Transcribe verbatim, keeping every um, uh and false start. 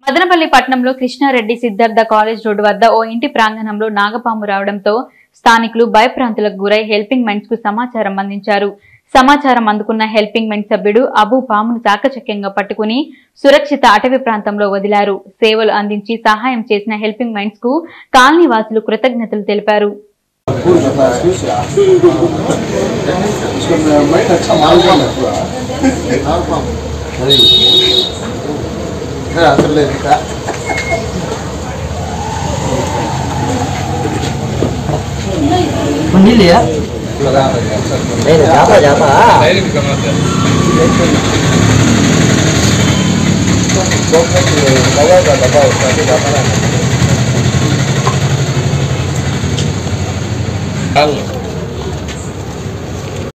మదనపల్లి పట్టణంలో Krishna Reddy Siddhartha college road వద్ద ఓ ఇంటి ప్రాంగణంలో నాగపాము రావడంతో స్థానికులు భయప్రాంతులకు గురై హెల్పింగ్ మెంట్స్ కు సమాచారం అందించారు. సమాచారం అందుకున్న హెల్పింగ్ మెంట్ సభ్యుడు అబు పామును చాకచక్యంగా పట్టుకుని సురక్షిత అటవీ ప్రాంతంలో వదిలారు. సేవలు అందించి సహాయం చేసిన హెల్పింగ్ మెంట్స్ కు కాలనీ వాసులు కృతజ్ఞతలు తెలిపారు. जाता जाता दबा